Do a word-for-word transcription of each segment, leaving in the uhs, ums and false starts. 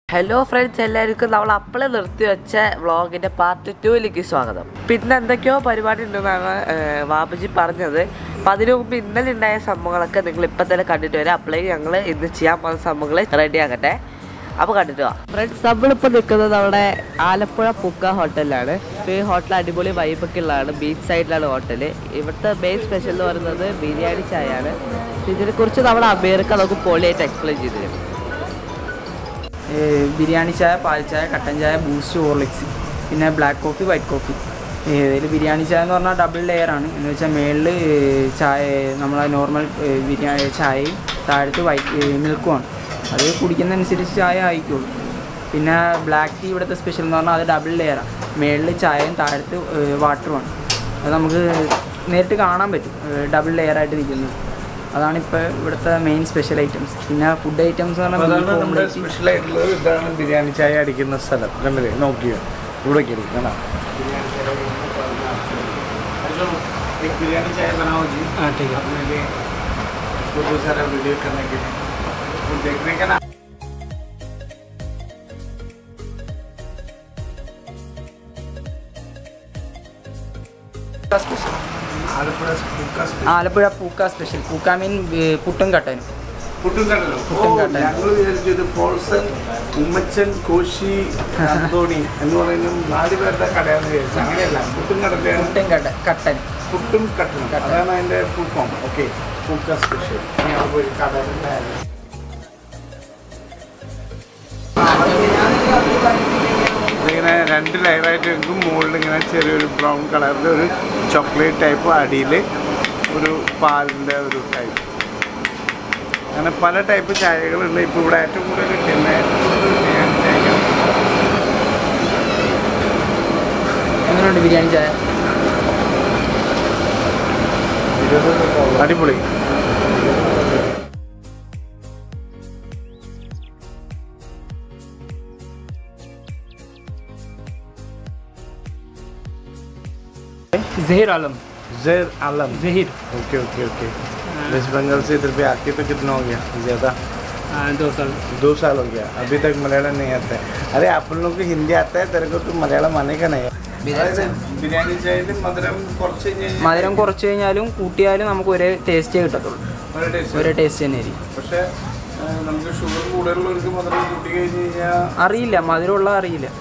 Hello friends, എല്ലാവർക്കും നമ്മൾ അപ്പോൾ നിർത്തി വെച്ച വ്ളോഗിന്റെ പാർട്ട് ടൂയിലേക്ക് സ്വാഗതം. പിന്നെ എന്തൊക്കെയോ പരിപാടി ഉണ്ടെന്നാണ് വാബുജി പറഞ്ഞത്. അപ്പോൾ അതിനു മുമ്പ് ഇന്നലെ ഉണ്ടായ സംഭവങ്ങളൊക്കെ നിങ്ങൾ ഇപ്പം തന്നെ കണ്ടിട്ട് വരാം. അപ്പോഴേക്കും ഞങ്ങൾ ഇന്ന് ചെയ്യാൻ പോകുന്ന സംഭവങ്ങൾ റെഡി ആക്കട്ടെ. അപ്പോൾ കണ്ടിട്ട് വാ ഫ്രണ്ട്സ്. നമ്മളിപ്പോൾ നിൽക്കുന്നത് നമ്മുടെ ആലപ്പുഴ പുക്ക ഹോട്ടലിലാണ്. ഈ ഹോട്ടൽ അടിപൊളി വൈബൊക്കെ ഉള്ളതാണ്. ബീച്ച് സൈഡിലാണ് ഹോട്ടൽ. ഇവിടുത്തെ മെയിൻ സ്പെഷ്യൽ എന്ന് പറയുന്നത് ബിരിയാണി ചായയാണ്. ഇതിനെക്കുറിച്ച് നമ്മുടെ അമേരിക്ക നമുക്ക് പൊളിയായിട്ട് എക്സ്പ്ലെയിൻ ചെയ്ത് തരും. ബിരിയാണി ചായ, പാൽ ചായ, കട്ടൻ ചായ, ബൂസ്റ്റ്, ഹോർലിക്സ്, പിന്നെ ബ്ലാക്ക് കോഫി, വൈറ്റ് കോഫി. ഇതിൽ ബിരിയാണി ചായ എന്ന് പറഞ്ഞാൽ ഡബിൾ ലെയർ ആണ്. എന്ന് വെച്ചാൽ മേളിൽ ചായ നമ്മളെ നോർമൽ ബിരിയാണി ചായയും താഴത്ത് വൈറ്റ് മിൽക്കുമാണ്. അത് കുടിക്കുന്നതനുസരിച്ച് ചായ ആയിക്കോളൂ. പിന്നെ ബ്ലാക്ക് ടീ ഇവിടുത്തെ സ്പെഷ്യൽ എന്ന് പറഞ്ഞാൽ അത് ഡബിൾ ലെയറാണ്. മേളിൽ ചായയും താഴത്ത് വാട്ടറുമാണ്. അത് നമുക്ക് നേരിട്ട് കാണാൻ പറ്റും ഡബിൾ ലെയറായിട്ട് നിൽക്കുന്നത്. അതാണ് ഇപ്പോൾ ഇവിടുത്തെ മെയിൻ സ്പെഷ്യൽ ഐറ്റംസ്. പിന്നെ ഫുഡ് ഐറ്റംസ് നമ്മുടെ സ്പെഷ്യൽ ആയിട്ടുള്ളത് ഇതാണ് ബിരിയാണി ചായ അടിക്കുന്ന സ്ഥലം. കണ്ടില്ലേ, നോക്കിയോ ഇവിടെ കാണാം ബിരിയാനി ചായ बनाओ जी। हाँ ठीक है, अपने लिए इसको बहुत सारा वीडियो करने के लिए वो देखने का ना। ആലപ്പുഴ പൂക്ക സ്പെഷ്യൽ. പൂക്ക മീൻ പുട്ടും കട്ടനും. പുട്ടും കട്ടനും ഞങ്ങൾ വിചാരിച്ചത് പോൾസൺ, ഉമ്മച്ചൻ, കോശി, അന്തോണി എന്ന് പറയുന്ന നാല് പേരുടെ കടയാണെന്ന് വിചാരിച്ചു. അങ്ങനെയല്ല, പുട്ടും കടലാണ്. പുട്ടും കട്ട കട്ടൻ പുട്ടും കട്ടനും അതാണ് അതിൻ്റെ ഫുൾ ഫോം. ഓക്കെ, പൂക്ക സ്പെഷ്യൽ. ഞങ്ങൾ പോയി കടയിലുണ്ടായിരുന്നു. ഇതിങ്ങനെ രണ്ട് ലെയറായിട്ട് എടുക്കും. മുകളിൽ ഇങ്ങനെ ചെറിയൊരു ബ്രൗൺ കളറിൽ ഒരു ചോക്ലേറ്റ് ടൈപ്പ്, അടിയിൽ ഒരു പാലിൻ്റെ ഒരു ടൈപ്പ്. അങ്ങനെ പല ടൈപ്പ് ചായകളുണ്ട്. ഇപ്പോൾ ഇവിടെ ഏറ്റവും കൂടുതൽ കിട്ടുന്ന എങ്ങനെയുണ്ട് ബിരിയാണി ചായ? അടിപൊളി. Zaheer Alam. Zaheer Alam. Zaheer. Okay okay okay. West Bengal से इधर पे आके तो कितना हो गया? ज़्यादा दो साल दो साल हो गया. अभी तक मलयालम नहीं आता है. अरे आप लोगों को हिंदी आता है, तेरे को तो मलयालम आने का नहीं है. ബിരിയാണി ചായയിൽ മധുരം കുറച്ച് മധുരം കുറച്ച് കഴിഞ്ഞാലും കൂട്ടിയാലും നമുക്ക് ഒരേ ടേസ്റ്റേ കിട്ടത്തുള്ളൂ. ഒരേ ടേസ്റ്റ് തന്നെ ആയിരിക്കും. പക്ഷേ നമുക്ക് ഷുഗർ കൂടുതലുള്ളവർക്ക് മധുരം കൂട്ടി കഴിഞ്ഞ് കഴിഞ്ഞാൽ അറിയില്ല, മധുരമുള്ള അറിയില്ല.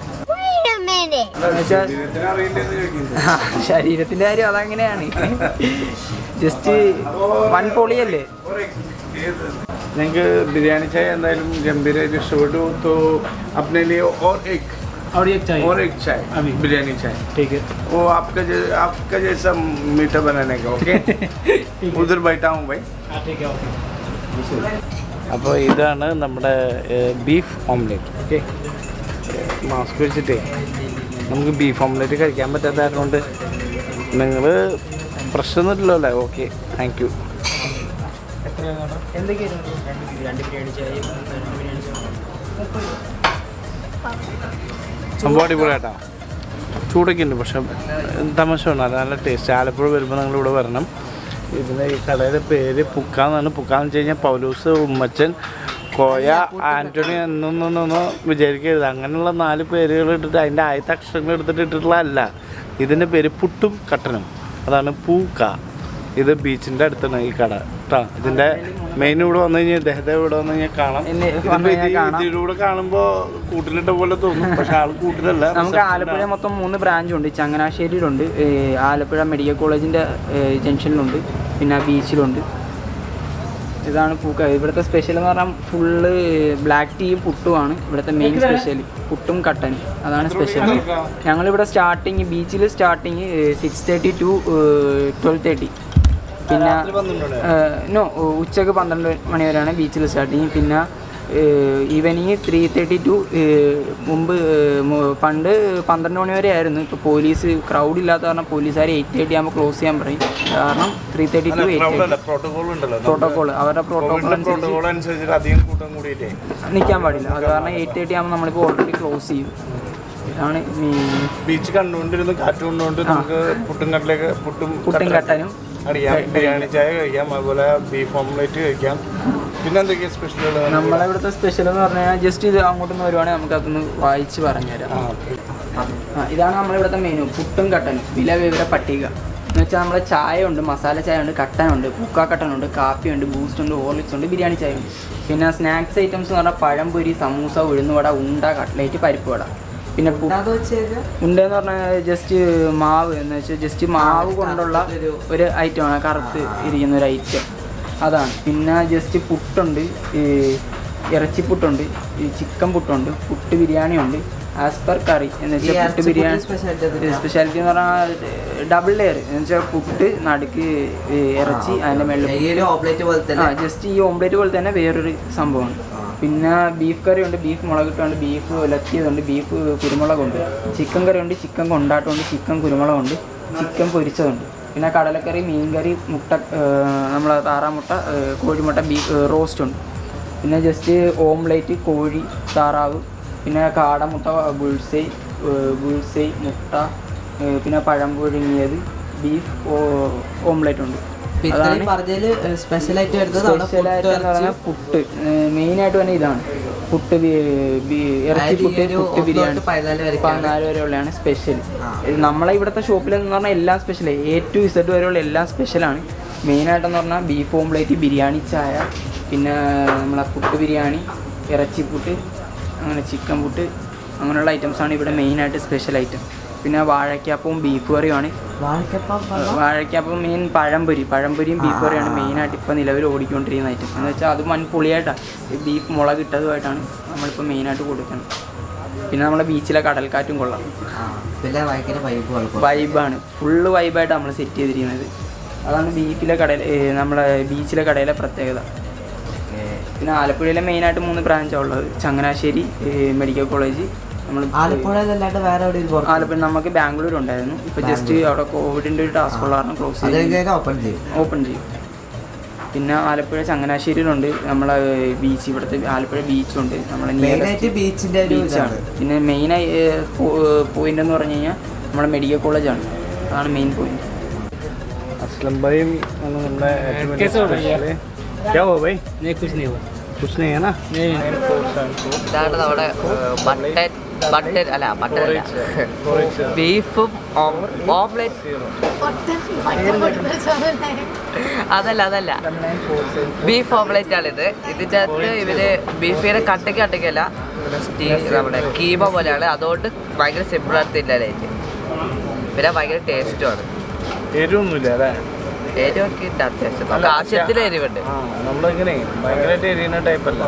ശരീരത്തിന്റെ കാര്യം അതങ്ങനെയാണ്. ജസ്റ്റ് വൺ പൊളിയല്ലേ. നിങ്ങൾക്ക് ബിരിയാണി ചായ എന്തായാലും ഗംഭീരമായിട്ട് ഇഷ്ടപ്പെട്ടു. तो अपने लिए और एक और एक चाय और एक चाय अभी बिरयानी चाय. ठीक है, वो आपका आपका जैसा मीठा बनाने का. ओके उधर बैठा हूँ भाई. ठीक है, ओके. അപ്പോൾ ഇതാണ് നമ്മുടെ ബീഫ് ഓംലെറ്റ്. ഓക്കെ, മാസ്ക് വെച്ചിട്ടേ നമുക്ക് ബീഫ് ഓംലെറ്റ് കഴിക്കാൻ പറ്റാത്തതുകൊണ്ട് നിങ്ങൾ പ്രശ്നമൊന്നുമില്ലല്ലോ അല്ലേ? Okay, thank you. സംഭവം അടിപൊളിയായിട്ടാ. ചൂടൊക്കെ ഉണ്ട്, പക്ഷെ തമാശ വേണം. നല്ല ടേസ്റ്റ്. ആലപ്പുഴ വരുമ്പോൾ നിങ്ങളിവിടെ വരണം. ഇതിന് ഈ കടയുടെ പേര് പുക്ക എന്നാണ്. പുക്ക എന്ന് വെച്ച് കഴിഞ്ഞാൽ പൗലൂസ്, ഉമ്മച്ചൻ, കോയ, ആൻ്റണി എന്നൊന്നൊന്നും വിചാരിക്കരുത്. അങ്ങനെയുള്ള നാല് പേരുകൾ ഇട്ടിട്ട് അതിൻ്റെ ആദ്യത്തെ അക്ഷരങ്ങൾ എടുത്തിട്ട് ഇട്ടിട്ടുള്ളതല്ല. ഇതിൻ്റെ പേര് പുട്ടും കട്ടനും. അതാണ് പൂക്ക. ഇത് ബീച്ചിൻ്റെ അടുത്താണ് ഈ കട കേട്ടോ. ഇതിൻ്റെ മെയിൻ ഇവിടെ വന്നു കഴിഞ്ഞാൽ ഇദ്ദേഹത്തെ ഇവിടെ വന്നു കഴിഞ്ഞാൽ കാണാം. ഇതിലൂടെ കാണുമ്പോൾ കൂട്ടിലിട്ട പോലെ തോന്നും, പക്ഷെ ആൾ കൂട്ടിലല്ല. നമുക്ക് ആലപ്പുഴ മൊത്തം മൂന്ന് ബ്രാഞ്ചുണ്ട്. ചങ്ങനാശ്ശേരിയിലുണ്ട്, ആലപ്പുഴ മെഡിക്കൽ കോളേജിൻ്റെ ജംഗ്ഷനിലുണ്ട്, പിന്നെ ബീച്ചിലുണ്ട്. ഇതാണ് പൂക്ക. ഇവിടുത്തെ സ്പെഷ്യൽ എന്ന് പറഞ്ഞാൽ ഫുള്ള് ബ്ലാക്ക് ടീയും പുട്ടുമാണ് ഇവിടുത്തെ മെയിൻ സ്പെഷ്യൽ. പുട്ടും കട്ടനും അതാണ് സ്പെഷ്യൽ. ഞങ്ങളിവിടെ സ്റ്റാർട്ടിങ് ബീച്ചിൽ starting six thirty to twelve thirty. പിന്നെ നോ ഉച്ചക്ക് പന്ത്രണ്ട് മണി വരെയാണ് ബീച്ചിൽ സ്റ്റാർട്ടിങ്. പിന്നെ ഈവനിങ് ത്രീ തേർട്ടി ടു മുമ്പ് പണ്ട് പന്ത്രണ്ട് മണി വരെ ആയിരുന്നു. ഇപ്പോൾ പോലീസ് ക്രൗഡ് ഇല്ലാത്ത കാരണം പോലീസുകാർ എയ്റ്റ് തേർട്ടി ആകുമ്പോൾ ക്ലോസ് ചെയ്യാൻ പറയും. കാരണം three thirty to eight protocol അവരുടെ പ്രോട്ടോകോൾ അനുസരിച്ച് നിൽക്കാൻ പാടില്ല. അത് കാരണം എയ്റ്റ് തേർട്ടി ആകുമ്പോൾ നമ്മളിപ്പോൾ ഓൾറെഡി ക്ലോസ് ചെയ്യും. ഇതാണ് ബീച്ച് കണ്ടുകൊണ്ടിരുന്ന് കാറ്റ് കൊണ്ടുകൊണ്ട് നമുക്ക് പുട്ടും കട്ടിലേക്ക് പുട്ടും പുട്ടും കട്ടനും അറിയാം. ബിരിയാണി ചായ കഴിക്കാം, അതുപോലെ ബീഫ് ഓംലെറ്റ് കഴിക്കാം. പിന്നെ എന്തൊക്കെയാണ് സ്പെഷ്യൽ? നമ്മളെ ഇവിടുത്തെ സ്പെഷ്യൽ എന്ന് പറഞ്ഞാൽ ജസ്റ്റ് ഇത് അങ്ങോട്ടൊന്ന് വരുവാണെങ്കിൽ നമുക്ക് അതൊന്ന് വായിച്ച് പറഞ്ഞുതരാം. ആ ഇതാണ് നമ്മളിവിടുത്തെ മെനു. പുട്ടും കട്ടനും വില വിവര പട്ടിക എന്ന് വെച്ചാൽ നമ്മളെ ചായ ഉണ്ട്, മസാല ചായ ഉണ്ട്, കട്ടനുണ്ട്, പൂക്ക കട്ടനുണ്ട്, കാപ്പിയുണ്ട്, ബൂസ്റ്റ് ഉണ്ട്, ഹോർലിക്സ് ഉണ്ട്, ബിരിയാണി ചായ ഉണ്ട്. പിന്നെ സ്നാക്സ് ഐറ്റംസ് എന്ന് പറഞ്ഞാൽ പഴംപൊരി, സമൂസ, ഉഴുന്നുവട, ഉണ്ട, കട്ട്ലേറ്റ്, പരിപ്പ് വട. പിന്നെ ഉണ്ടെന്ന് പറഞ്ഞാൽ ജസ്റ്റ് മാവ് എന്ന് വെച്ചാൽ ജസ്റ്റ് മാവ് കൊണ്ടുള്ള ഒരു ഐറ്റമാണ്, കറുത്ത് ഇരിക്കുന്ന ഒരു ഐറ്റം അതാണ്. പിന്നെ ജസ്റ്റ് പുട്ടുണ്ട്, ഇറച്ചിപ്പുട്ടുണ്ട്, ചിക്കൻ പുട്ടുണ്ട്, പുട്ട് ബിരിയാണി ഉണ്ട്, ആസ് പെർ കറി എന്ന് വെച്ചാൽ പുട്ട് ബിരിയാണി സ്പെഷ്യാലിറ്റി എന്ന് പറഞ്ഞാൽ ഡബിൾ ലെയർ എന്ന് വെച്ചാൽ പുട്ട് നടുക്ക് ഇറച്ചി അതിൻ്റെ മേളിൽ ആ ജസ്റ്റ് ഈ ഓംപ്ലേറ്റ് പോലെ തന്നെ വേറൊരു സംഭവമാണ്. പിന്നെ ബീഫ് കറി ഉണ്ട്, ബീഫ് മുളകിട്ടുണ്ട്, ബീഫ് ഉലക്കിയതുണ്ട്, ബീഫ് കുരുമുളകുണ്ട്, ചിക്കൻ കറി ഉണ്ട്, ചിക്കൻ കൊണ്ടാട്ടമുണ്ട്, ചിക്കൻ കുരുമുളകുണ്ട്, ചിക്കൻ പൊരിച്ചതുണ്ട്. പിന്നെ കടലക്കറി, മീൻകറി, മുട്ട, നമ്മളെ താറാമുട്ട, കോഴിമുട്ട, ബീഫ് റോസ്റ്റ് ഉണ്ട്. പിന്നെ ജസ്റ്റ് ഓംലേറ്റ്, കോഴി, താറാവ്, പിന്നെ കാടമുട്ട, ബുൾസൈ ബുൾസൈ മുട്ട, പിന്നെ പഴം പുഴുങ്ങിയത്, ബീഫ് ഓംലേറ്റ് ഉണ്ട്. സ്പെഷ്യലായിട്ട് പറഞ്ഞാൽ പുട്ട് മെയിനായിട്ട് തന്നെ ഇതാണ്. പുട്ട് ഇറച്ചി പുട്ട് പുട്ട് ബിരിയാണി പതിനാല് വരെ ഉള്ളതാണ് സ്പെഷ്യൽ. നമ്മളെ ഇവിടുത്തെ ഷോപ്പിലെന്ന് പറഞ്ഞാൽ എല്ലാം സ്പെഷ്യൽ, എ ടു ഇസഡ് വരെയുള്ള എല്ലാം സ്പെഷ്യലാണ്. മെയിനായിട്ടെന്ന് പറഞ്ഞാൽ ബീഫ് ഓംലേറ്റ്, ബിരിയാണി ചായ, പിന്നെ നമ്മളെ പുട്ട് ബിരിയാണി, ഇറച്ചി പുട്ട്, അങ്ങനെ ചിക്കൻ പുട്ട്, അങ്ങനെയുള്ള ഐറ്റംസാണ് ഇവിടെ മെയിനായിട്ട് സ്പെഷ്യൽ ഐറ്റം. പിന്നെ വാഴയ്ക്കാപ്പവും ബീഫ് കറിയുമാണ്. വാഴയ്ക്കാപ്പം മെയിൻ പഴംപൊരി പഴംപൊരിയും ബീഫ് കറിയാണ് മെയിനായിട്ട് ഇപ്പോൾ നിലവിൽ ഓടിക്കൊണ്ടിരിക്കുന്ന ഐറ്റം. എന്ന് വെച്ചാൽ അത് മൺപൊളിയായിട്ടാണ്, ബീഫ് മുളക് ഇട്ടതുമായിട്ടാണ് നമ്മളിപ്പോൾ മെയിനായിട്ട് കൊടുക്കുന്നത്. പിന്നെ നമ്മളെ ബീച്ചിലെ കടൽക്കാറ്റും കൊള്ളാം, വൈബാണ്, ഫുള്ള് വൈബായിട്ട് നമ്മൾ സെറ്റ് ചെയ്തിരിക്കുന്നത്. അതാണ് ബീഫിലെ കടയിൽ നമ്മളെ ബീച്ചിലെ കടയിലെ പ്രത്യേകത. പിന്നെ ആലപ്പുഴയിലെ മെയിനായിട്ട് മൂന്ന് ബ്രാഞ്ചാണ് ഉള്ളത്. ചങ്ങനാശ്ശേരി മെഡിക്കൽ കോളേജ്, നമ്മൾ ആലപ്പുഴയിലല്ലാണ്ട് വേറെ എവിടെ? ആലപ്പുഴ നമുക്ക് ബാംഗ്ലൂർ ഉണ്ടായിരുന്നു. ഇപ്പോൾ ജസ്റ്റ് അവിടെ കോവിഡിൻ്റെ ഒരു ടാസ്ക് ഉള്ള കാരണം ക്ലോസ് ചെയ്ത് ഓപ്പൺ ചെയ്യും ഓപ്പൺ ചെയ്യും പിന്നെ ആലപ്പുഴ ചങ്ങനാശ്ശേരിയിലുണ്ട് നമ്മളെ ബീച്ച്, ഇവിടുത്തെ ആലപ്പുഴ ബീച്ചുണ്ട്, നമ്മളെ ബീച്ചിൻ്റെ ബീച്ചാണ്. പിന്നെ മെയിനായി പോയിന്റ് എന്ന് പറഞ്ഞു കഴിഞ്ഞാൽ നമ്മുടെ മെഡിക്കൽ കോളേജാണ്, അതാണ് മെയിൻ പോയിന്റ്. असलम भाई कैसे हो भैया? क्या हुआ भाई? नहीं कुछ नहीं हुआ. कुछ नहीं है ना? ഇതാണ് നമ്മുടെ ബട്ടൻ ബട്ടൻ അല്ല ബട്ടൻ അല്ല ബീഫും ഓംലെറ്റ് അതല്ല അതല്ല ബീഫ് ഓംലെറ്റ് ആണിത്. ഇതിൻ്റെ അകത്ത് ഇവര് ബീഫിനെ കട്ടയ്ക്ക് കട്ടയ്ക്കല്ല സ്റ്റീ നമ്മുടെ കീമ പോലെയാണ്, അതുകൊണ്ട് ഭയങ്കര സിമ്പിളായിട്ട് തിന്നാനായിട്ട്. പിന്നെ ഭയങ്കര ടേസ്റ്റുമാണ്. എരിവൊന്നുമില്ല അല്ലേ? എരിവൊക്കെ ഉണ്ട് അത്യാവശ്യം, നമുക്ക് ആവശ്യത്തിന് എരിവുണ്ട്. നമ്മളിങ്ങനെ ഭയങ്കരമായിട്ട് എരിയുന്ന ടൈപ്പല്ല.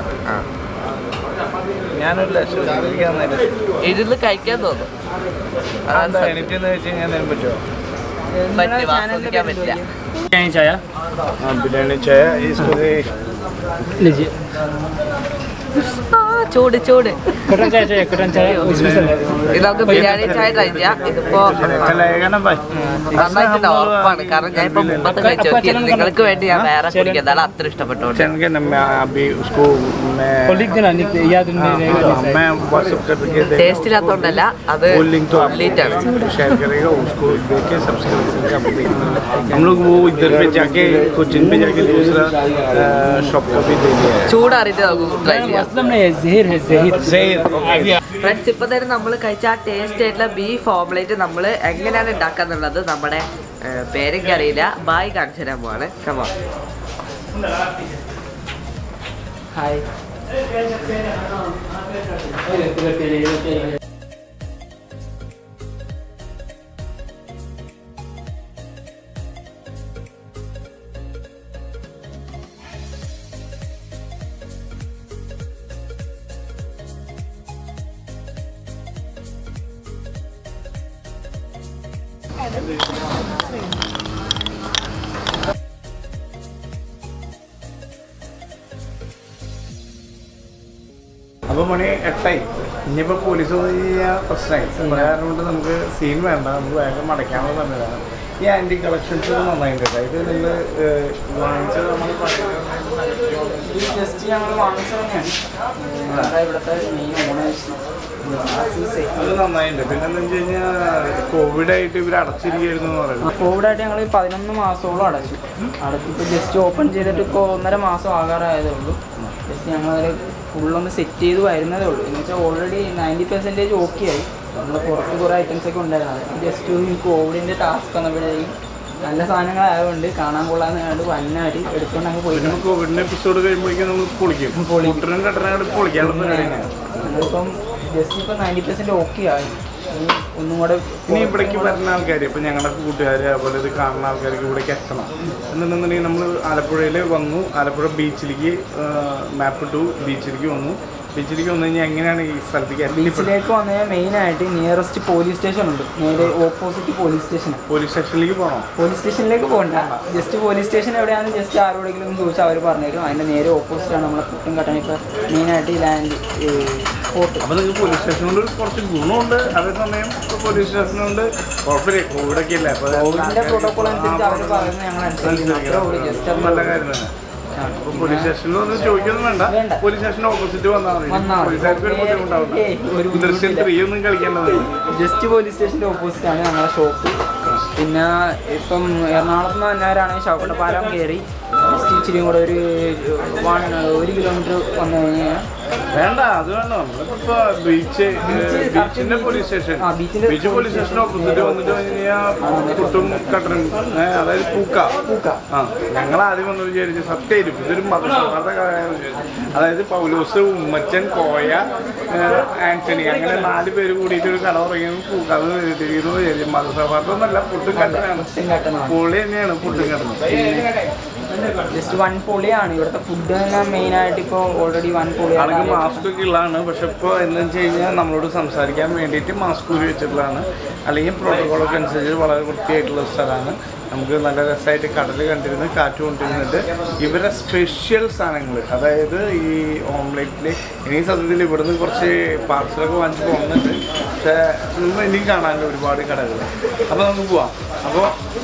ഞാനൊരു ലക്ഷം ഇരുന്ന് കഴിക്കാൻ തോന്നും. എനിക്കെന്ന് വെച്ച് കഴിഞ്ഞാൽ എന്തെങ്കിലും പറ്റുമോ? പറ്റും, ആസ്വദിക്കാൻ പറ്റില്ല. ബിരിയാണി ചായ ബിരിയാണി ചായ ചൂട് ചൂട് कटन चाय चाहिए कटन चाय ഇത് നമുക്ക് ബിരിയാണി ചായ ട്രൈ ചെയ്യാം. ഇതിപ്പോ നന്നായിട്ടുണ്ടാവും ഉറപ്പാണ്, കാരണം ഞാൻ ഇപ്പൊ മുമ്പത്തെ കഴിച്ചു നോക്കി. നിങ്ങൾക്ക് വേണ്ടി ഞാൻ വേറെ കുടിക്കുന്നതാണ് അത്ര ഇഷ്ടപ്പെട്ടോണ്ട്. ടേസ്റ്റ് ഇല്ലാത്തോണ്ടല്ല, അത് കംപ്ലീറ്റ് ആണ്. ചൂടാറിയിട്ട് നമുക്ക് ട്രൈ ചെയ്യാം. ഫ്രണ്ട്സ്, ഇപ്പൊ തന്നെ നമ്മൾ കഴിച്ച ആ ടേസ്റ്റ് ആയിട്ടുള്ള ബീഫ് ഓംലേറ്റ് നമ്മൾ എങ്ങനെയാണ് ഉണ്ടാക്കാന്നുള്ളത് നമ്മുടെ പേരൊക്കെ അറിയില്ല, ബായ് കാണിച്ചു തരാൻ പോവാണ്. Come on hi. അപ്പോൾ മണി എട്ടായി. ഇനിയിപ്പോൾ പോലീസ് വന്നു കഴിഞ്ഞാൽ പ്രശ്നമായി. കാരണം കൊണ്ട് നമുക്ക് സീൻ വേണ്ട, നമുക്ക് വേഗം മടക്കാമെന്ന് പറഞ്ഞതാണ്. ഈ ആൻറ്റി കളക്ഷൻസ് നന്നായിട്ടുണ്ട്. ഇത് നിങ്ങൾ വാങ്ങിച്ചത് നമ്മൾ ജസ്റ്റ് ഞങ്ങൾ വാങ്ങിച്ചത് തന്നെയാണ് ഇവിടുത്തെ മെയിൻ ഓണേഴ്സ്. അത് നന്നായിട്ടുണ്ട്. പിന്നെ എന്താ വെച്ച് കഴിഞ്ഞാൽ കോവിഡായിട്ട് ഇവർ അടച്ചിരിക്കുകയായിരുന്നു എന്ന് പറയുന്നത്. കോവിഡായിട്ട് ഞങ്ങൾ പതിനൊന്ന് മാസത്തോളം അടച്ചു. അടച്ചിപ്പോൾ ജസ്റ്റ് ഓപ്പൺ ചെയ്തിട്ട് ഇപ്പോൾ ഒന്നര മാസം ആകാറായതേ ഉള്ളൂ. ജസ്റ്റ് ഞങ്ങൾ ഫുള്ളൊന്ന് സെറ്റ് ചെയ്ത് വരുന്നതേ ഉള്ളൂ. എന്ന് വെച്ചാൽ ഓൾറെഡി നയൻറ്റി പെർസെൻറ്റേജ് ഓക്കെ ആയി. നമ്മൾ പുറത്ത് കുറേ ഐറ്റംസ് ഒക്കെ ഉണ്ടായിരുന്നു. ജസ്റ്റ് ഈ കോവിഡിൻ്റെ ടാസ്ക് വന്നപ്പോഴേക്കും നല്ല സാധനങ്ങളായതുകൊണ്ട് കാണാൻ കൊള്ളാന്ന് കണ്ട് വന്നാരി എടുത്തുകൊണ്ട് അങ്ങ് പോയി. കോവിഡിൻ്റെ എപ്പിസോഡ് കഴിയുമ്പോഴേക്കും നമ്മൾ പൊളിക്കും. പൊളിക്കും കട്ടനാട് പൊളിക്കാനുള്ള ഞങ്ങളിപ്പം ജസ്റ്റ് ഇപ്പം നയൻറ്റി പെർസെൻറ്റ് ഓക്കെ ആയി. ഒന്നും കൂടെ ഇനി ഇവിടേക്ക് വരുന്ന ആൾക്കാർ ഇപ്പം ഞങ്ങളുടെ കൂട്ടുകാർ അതുപോലെ ഇത് കാണുന്ന ആൾക്കാർക്ക് ഇവിടേക്ക് എത്തണം എന്നുണ്ടെന്നുണ്ടെങ്കിൽ നമ്മൾ ആലപ്പുഴയിൽ വന്നു. ആലപ്പുഴ ബീച്ചിലേക്ക് മാപ്പ് ടു ബീച്ചിലേക്ക് വന്നു. ബീച്ചിലേക്ക് വന്നു കഴിഞ്ഞാൽ എങ്ങനെയാണ് ഈ സ്ഥലത്തേക്ക് ബീച്ചിലേക്ക് വന്നു കഴിഞ്ഞാൽ മെയിനായിട്ട് നിയറസ്റ്റ് പോലീസ് സ്റ്റേഷൻ ഉണ്ട്. നേരെ ഓപ്പോസിറ്റ് പോലീസ് സ്റ്റേഷൻ. പോലീസ് സ്റ്റേഷനിലേക്ക് പോകണം. പോലീസ് സ്റ്റേഷനിലേക്ക് പോകണ്ട, ജസ്റ്റ് പോലീസ് സ്റ്റേഷൻ എവിടെയാണെന്ന് ജസ്റ്റ് ആരോടെങ്കിലും ചോദിച്ചാൽ അവർ പറഞ്ഞുതരും. അതിൻ്റെ നേരെ ഓപ്പോസിറ്റാണ് നമ്മളെ പുട്ടും കട്ടൻ. ഇപ്പോൾ മെയിനായിട്ട് ഈ ലാൻഡ് ഫോർട്ട്. അപ്പോൾ നിങ്ങൾക്ക് പോലീസ് സ്റ്റേഷൻ കൊണ്ട് കുറച്ച് ഗുണമുണ്ട്. അതേസമയം പോലീസ് സ്റ്റേഷനുണ്ട് കുഴപ്പമില്ല. കോവിഡൊക്കെ ഇല്ല. അപ്പോൾ കോവിഡിൻ്റെ പ്രോട്ടോക്കോൾ അനുസരിച്ച് അവർ പറയുന്നത് ഞങ്ങൾ അനുസരിച്ച് ജസ്റ്റ് നല്ല കാര്യം തന്നെ. അപ്പോൾ പോലീസ് സ്റ്റേഷനിലൊന്നും ചോദിക്കൊന്നും വേണ്ട. പോലീസ് സ്റ്റേഷൻ്റെ ഓപ്പോസിറ്റ് വന്നാൽ മതി. പോലീസുകാർക്ക് ഒരു ബുദ്ധിമുട്ടാവില്ല. ദൃശ്യം ത്രീ ഒന്നും കളിക്കേണ്ടതാണ്. ജസ്റ്റ് പോലീസ് സ്റ്റേഷൻ്റെ ഓപ്പോസിറ്റാണ് ഞങ്ങളുടെ ഷോപ്പ്. പിന്നെ ഇപ്പം എറണാകുളത്ത് നിന്ന് വന്നവരാണെങ്കിൽ ശവക്കട്ടപ്പാലം കയറി ജസ്റ്റ് ഇച്ചിരിയും കൂടെ ഒരു വൺ ഒരു കിലോമീറ്റർ വന്നു കഴിഞ്ഞാൽ വേണ്ട, അത് വേണ്ട. നമ്മളിപ്പോ ബീച്ച് ബീച്ചിന്റെ police station beach police station opposite വന്നിട്ട് കഴിഞ്ഞാൽ പുട്ടും കട്ടനും, അതായത് പൂക്ക പൂക്ക ആ ഞങ്ങൾ ആദ്യം വന്ന് വിചാരിച്ചു സത്യം ഇതൊരു മതസൗഹാർദ്ദ കാര്യമാണ് വിചാരിച്ചു. അതായത് പൗലോസ്, ഉമ്മച്ചൻ, കോയ, ആന്റണി അങ്ങനെ നാല് പേര് കൂടിയിട്ട് ഒരു കട തുടങ്ങിയത് പൂക്കാന്ന് എഴുതിയിരിക്കുന്നു വിചാരിച്ചു. മതസൗഹാർദ്ദം എന്നല്ല, പുട്ടും കട്ടനാണ്. പൊളി തന്നെയാണ് പുട്ടും കട്ടനും. ജസ്റ്റ് വൺ പൊളിയാണ് ഇവിടുത്തെ ഫുഡ്. മെയിനായിട്ട് ഇപ്പോൾ ഓൾറെഡി വൺ പൊളിയാണ്. മാസ്ക് ഒക്കെ ഉള്ളതാണ്. പക്ഷെ ഇപ്പോൾ എന്താണെന്ന് വെച്ച് കഴിഞ്ഞാൽ നമ്മളോട് സംസാരിക്കാൻ വേണ്ടിയിട്ട് മാസ്ക് ഊരി വെച്ചിട്ടുള്ളതാണ്. അല്ലെങ്കിൽ പ്രോട്ടോക്കോളൊക്കെ അനുസരിച്ച് വളരെ വൃത്തിയായിട്ടുള്ള സ്ഥലമാണ്. നമുക്ക് നല്ല രസമായിട്ട് കടൽ കണ്ടിരുന്ന് കാറ്റ് കൊണ്ടിരുന്നിട്ട് ഇവരുടെ സ്പെഷ്യൽ സാധനങ്ങൾ, അതായത് ഈ ഓംലെറ്റിൽ എനിക്ക് സത്യത്തിൽ ഇവിടുന്ന് കുറച്ച് പാർസലൊക്കെ വാങ്ങിച്ച് പോകുന്നുണ്ട്. പക്ഷേ നമ്മൾ എനിക്ക് കാണാനുള്ള ഒരുപാട് കടകൾ. അപ്പോൾ നമുക്ക് പോവാം. അപ്പോൾ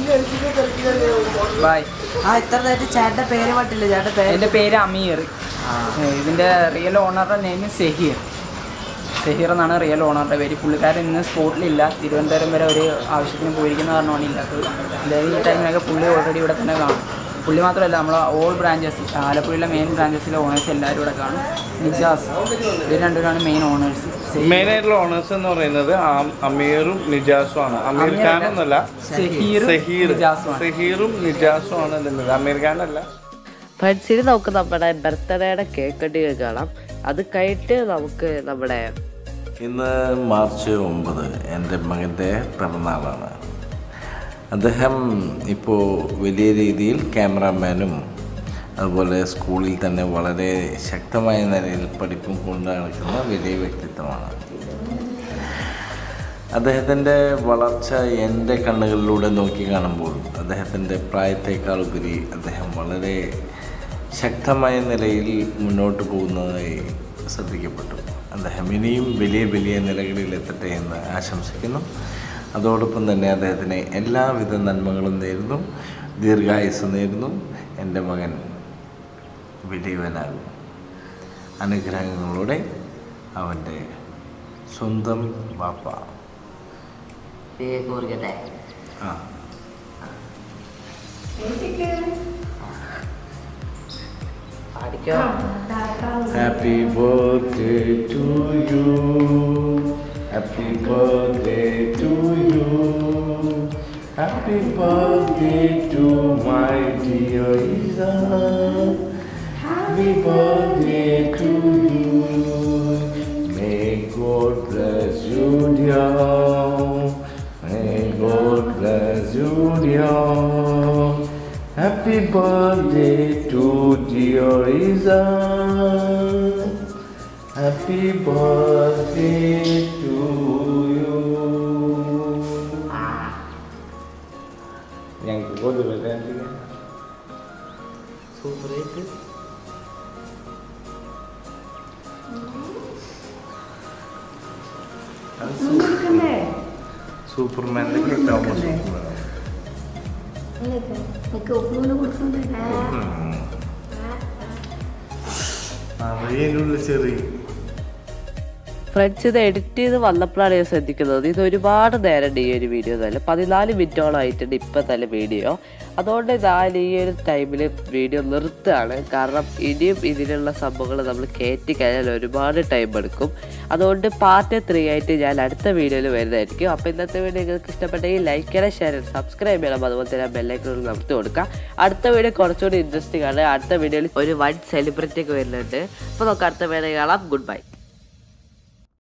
ബൈ. ആ ഇത്ര നേരത്തെ ചേട്ടൻ്റെ പേര് പറ്റില്ല. ചേട്ടൻ്റെ പേര് എൻ്റെ പേര് അമീർ. ഇതിൻ്റെ റിയൽ ഓണറുടെ നെയിം സെഹീർ. സെഹീർ എന്നാണ് റിയൽ ഓണറുടെ പേര്. പുള്ളിക്കാരൻ ഇന്ന് സ്പോട്ടിലില്ല. തിരുവനന്തപുരം വരെ ഒരു ആവശ്യത്തിന് പോയിരിക്കുന്ന കാരണമാണ് ഇല്ലാത്തത്. അതായത് ഈ ടൈമിലൊക്കെ പുള്ളി ഓൾറെഡി ഇവിടെ തന്നെ കാണും. പുള്ളി മാത്രമല്ല, നമ്മളെ ഓൾ ബ്രാഞ്ചസ് ആലപ്പുഴയിലെ മെയിൻ ബ്രാഞ്ചസിലെ ഓണേഴ്സ് എല്ലാവരും ഇവിടെ കാണും. നിജാസ് ഇവർ രണ്ടുപേരാണ് മെയിൻ ഓണേഴ്സ്. മെയിൻ ആയിട്ടുള്ള ഓണേഴ്സ് എന്ന് പറയുന്നത് അമീറും നിജാസും ആണ്. അമീർ ഖാൻ എന്നല്ല, സഹീറും നിജാസും ആണ് എന്നുള്ളത്. അമീർ ഖാൻ അല്ല. ഫ്രണ്ട്സിന് നമുക്ക് നമ്മുടെ ബർത്ത്ഡേയുടെ കേക്ക് കട്ടിങ് കാണാം. അത് കഴിഞ്ഞിട്ട് നമുക്ക് നമ്മുടെ ഇന്ന് മാർച്ച് ഒമ്പത് എൻ്റെ മകൻ്റെ പിറന്നാളാണ്. അദ്ദേഹം ഇപ്പോൾ വലിയ രീതിയിൽ ക്യാമറാമാനും അതുപോലെ സ്കൂളിൽ തന്നെ വളരെ ശക്തമായ നിലയിൽ പഠിപ്പും കൊണ്ട് നടക്കുന്ന വലിയ വ്യക്തിത്വമാണ്. അദ്ദേഹത്തിൻ്റെ വളർച്ച എൻ്റെ കണ്ണുകളിലൂടെ നോക്കി കാണുമ്പോൾ അദ്ദേഹത്തിൻ്റെ പ്രായത്തേക്കാൾ ഉപരി അദ്ദേഹം വളരെ ശക്തമായ നിലയിൽ മുന്നോട്ട് പോകുന്നതായി ശ്രദ്ധിക്കപ്പെട്ടു. അദ്ദേഹം ഇനിയും വലിയ വലിയ നിലകളിൽ എത്തട്ടെ എന്ന് ആശംസിക്കുന്നു. അതോടൊപ്പം തന്നെ അദ്ദേഹത്തിന് എല്ലാവിധ നന്മകളും നേരുന്നു, ദീർഘായുസ് നേരുന്നു. എൻ്റെ മകൻ വലിയവനാകും. അനുഗ്രഹങ്ങളോടെ അവൻ്റെ സ്വന്തം വാപ്പ. ആ Happy birthday to you. Happy birthday to you. Happy birthday to my dear Isa. Happy birthday to you. May God bless you, dear. May God bless you, dear. Happy birthday to dear Isa. Happy birthday to you. Yang kedua dulu kan? Super itu. Superman itu kita mau Superman. Friends ഇത് edit ചെയ്ത് വന്നപ്പോഴാണ് ഞാൻ ശ്രദ്ധിക്കുന്നത് ഇത് ഒരുപാട് നേരം ഈ ഒരു വീഡിയോ തന്നെ പതിനാല് മിനിറ്റോളം ആയിട്ടുണ്ട് ഇപ്പം തന്നെ വീഡിയോ. അതുകൊണ്ട് ഞാൻ ഈ ഒരു ടൈമിൽ വീഡിയോ നിർത്തുകയാണ്. കാരണം ഇനിയും ഇതിനുള്ള സംഭവങ്ങൾ നമ്മൾ കയറ്റി കഴിഞ്ഞാൽ ഒരുപാട് ടൈം എടുക്കും. അതുകൊണ്ട് പാർട്ട് ത്രീ ആയിട്ട് ഞാൻ അടുത്ത വീഡിയോയിൽ വരുന്നതായിരിക്കും. അപ്പോൾ ഇന്നത്തെ വീഡിയോ നിങ്ങൾക്ക് ഇഷ്ടപ്പെട്ടെങ്കിൽ ലൈക്ക് ചെയ്യണം, ഷെയർ ചെയ്യണം, സബ്സ്ക്രൈബ് ചെയ്യണം. അതുപോലെ തന്നെ ബെല്ലൈക്കൺ നിർത്തി കൊടുക്കുക. അടുത്ത വീഡിയോ കുറച്ചുകൂടി ഇൻട്രസ്റ്റിംഗ് ആണ്. അടുത്ത വീഡിയോയിൽ ഒരു വൺ സെലിബ്രിറ്റി ഒക്കെ വരുന്നുണ്ട്. അപ്പോൾ നമുക്ക് അടുത്ത വീഡിയോ കാണാം. Good by.